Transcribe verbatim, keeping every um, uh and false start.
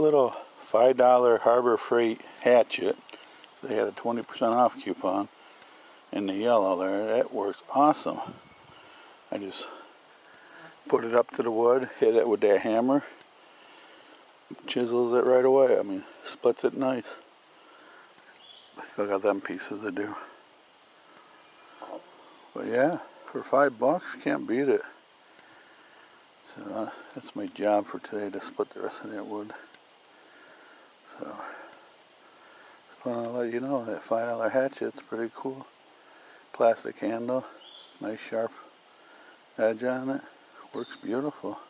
little five dollar Harbor Freight hatchet. They had a twenty percent off coupon in the yellow there. That works awesome. I just put it up to the wood, hit it with that hammer, chisels it right away. I mean, splits it nice. I still got them pieces to do. But yeah, for five bucks, can't beat it. So uh, that's my job for today, to split the rest of that wood. So, just want to let you know that five dollar hatchet's pretty cool. Plastic handle, nice sharp edge on it. Works beautiful.